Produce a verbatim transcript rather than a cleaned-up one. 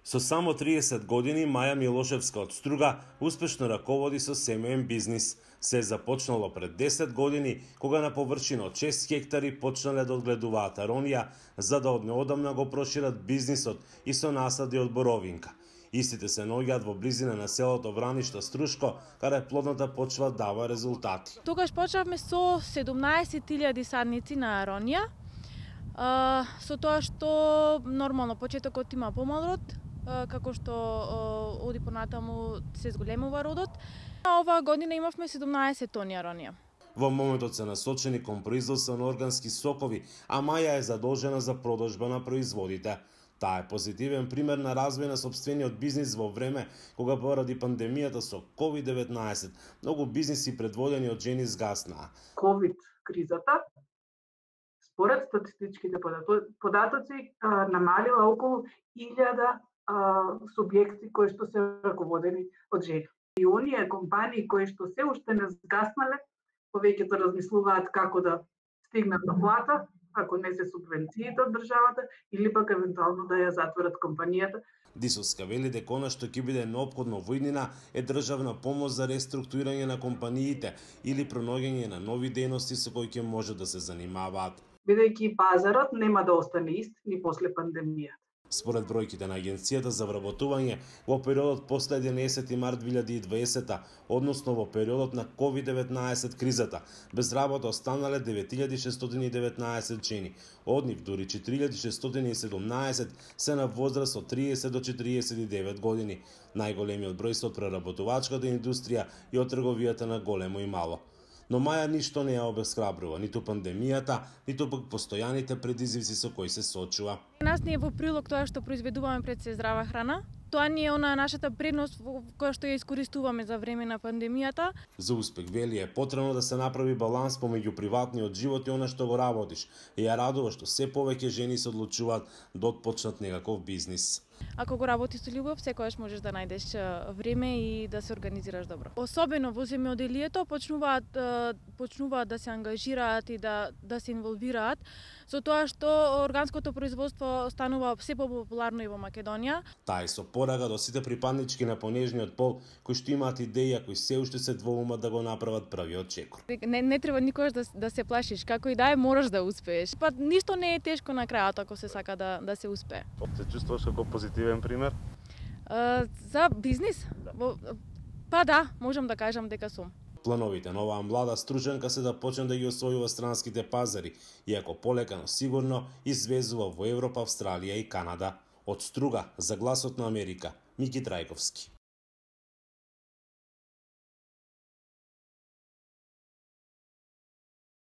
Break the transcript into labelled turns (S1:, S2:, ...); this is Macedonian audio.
S1: Со само триесет години Маја Милошевска од Струга успешно раководи со семеен бизнис. Се започнало пред десет години, кога на површина од шест хектари почнале да одгледуваат аронија, за да од неодамна го прошират бизнисот и со насади од боровинка. Истите се наоѓаат во близина на селото Враништа Струшко, каде плодната почва дава резултати.
S2: Тогаш почнавме со седумнаесет илјади садници на аронија. Uh, со тоа што нормално почетокот има помал род, uh, како што uh, оди понатаму се зголемува родот. А оваа година имавме седумнаесет тони аронија.
S1: Во моментот се насочени кон производство на органски сокови, а Маја е задолжена за продажба на производите. Таа е позитивен пример на развој на сопствениот бизнис во време кога поради пандемијата со ковид деветнаесет многу бизниси предводени од жени згаснаа.
S3: ковид кризата според статистичките податоци намалила околу илјада субјекти кои што се раководени од жени. И оние компании кои што се уште не згаснале, повеќето размислуваат како да стигнат до плата, ако не се субвенциите од државата, или пак евентуално да ја затворат компанијата.
S1: Дисовска вели дека она што ќе биде неопходно во иднина е државна помош за реструктурирање на компаниите или пронаоѓање на нови дејности со кои ќе може да се занимаваат.
S3: Бидејќи пазарот нема да остане ист ни после пандемијата.
S1: Според бројките на Агенцијата за вработување, во периодот после единаесети март две илјади и дваесета, односно во периодот на ковид деветнаесет кризата, без работа останале девет илјади шестстотини и деветнаесет жени. Од нив дури четири илјади шестстотини и седумнаесет се на возраст од триесет до четириесет и девет години. Најголемиот број се од преработувачката индустрија и од трговијата на големо и мало. Но Маја ништо не ја обесхрабрува, ниту пандемијата, ниту пак постојаните предизвици со кои се соочува.
S2: Нас не е во прилог тоа што произведуваме пред се здрава храна. Тоа не е она нашата предност која што ја искористуваме за време на пандемијата.
S1: За успех вели е потребно да се направи баланс помеѓу приватниот живот и она што го работиш. И ја радува што се повеќе жени се одлучуваат да отпочнат некаков бизнис.
S2: Ако го работиш со љубов, секогаш можеш да најдеш време и да се организираш добро. Особено во земјоделието почнуваат почнуваат да се ангажираат и да да се инволвираат со тоа што органското производство станува се популарно и во Македонија.
S1: Таа е со порага до сите припаднички на понежниот пол кои што имаат идеја, кои се уште се двоумат да го направат првиот чекор.
S2: Не не треба никогаш да да се плашиш, како и да е можеш да успееш. Па ништо не е тешко на крајот ако се сака да да се успее.
S1: Се чувствуваш како позитивен пример?
S2: Uh, за бизнис? Да. Во, па да, можам да кажам дека сум.
S1: Плановите на оваа млада струженка се да почне да ги освојува странските пазари, иако полека но сигурно извезува во Европа, Австралија и Канада. Од Струга за Гласот на Америка, Мики Трајковски.